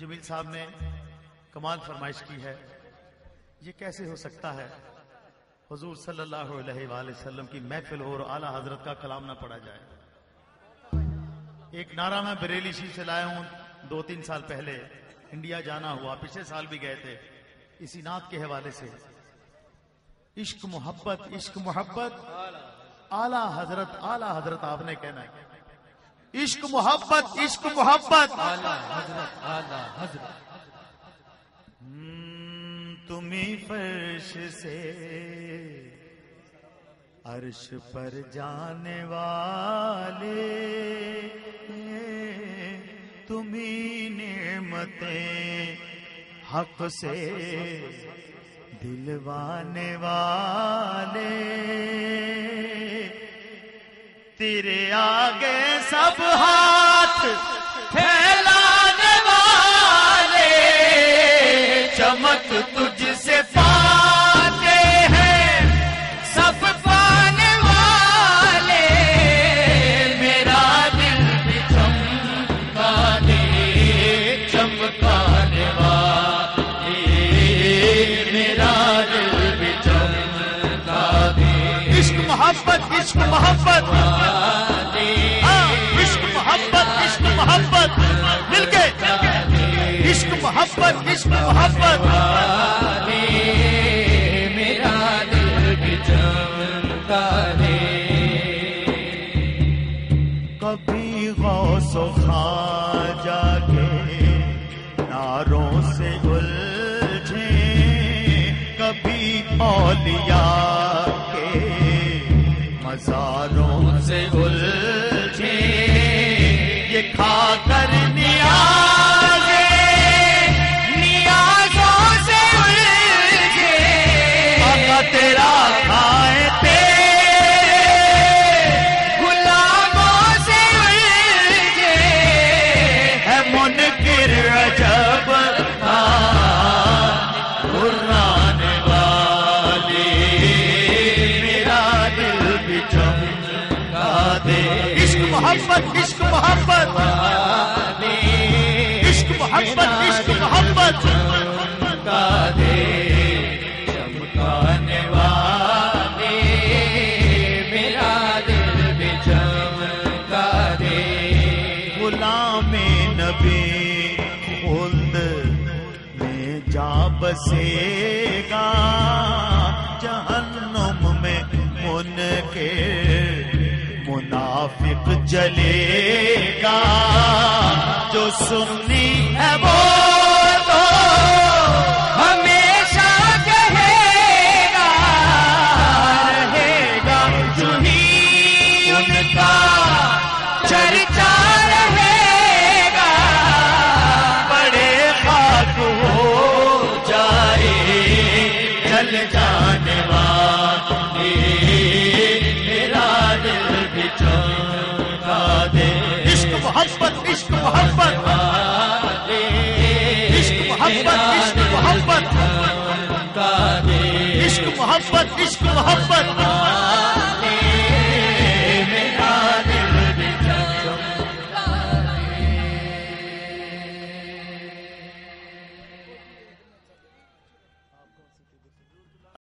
جمیل صاحب نے کمال فرمائش کی ہے، یہ کیسے ہو سکتا ہے حضور صلی اللہ علیہ وآلہ وسلم کی محفل ہو اور اعلیٰ حضرت کا کلام نہ پڑھا جائے۔ ایک نعرہ میں بریلی شریف سے لایا ہوں، 2-3 سال پہلے انڈیا جانا ہوا، پچھلے سال بھی گئے تھے، اسی نعت کے حوالے سے، عشق محبت عشق محبت اعلیٰ حضرت آپ نے کہنا ہے، عشق محبت اعلیٰ حضرت تمہیں فرش سے عرش پر جانے والے، تمہیں نعمتیں حق سے دلوانے والے، تیرے آگے سب ہاتھ پھیلانے والے، چمک تجھ سے پاتے ہیں سب پانے والے، میرا دل بھی چمکا دے چمکانے والے، میرا دل بھی چمکا دے، عشق محبت عشق محبت عشق محبت مل کے، عشق محبت عشق محبت میرا دل بھی چمکا دے، کبھی غوث و خواجہ کے نعروں سے الجھے، کبھی اولیاء کے مزاروں سے الجھے، یہ کھا کر تیرا کھائے تیرے غلاموں سے الجھے، ہے منکر عجب قرآن والے، میرا دل بھی چمکا دے، عشق محبت عشق محبت عشق محبت عشق محبت چمکا دے، بسے گا جہنم میں منکر منافق جلے گا، جو سنی ہے وہ تو ہمیشہ کہے گا، رہے گا جو ہی ان کا چرچا رہے گا، بڑے خاک ہو چل جانے والے، میرا دل بھی چمکا دے، عشق محبت عشق محبت عشق محبت عشق محبت چمکا دے، عشق محبت عشق محبت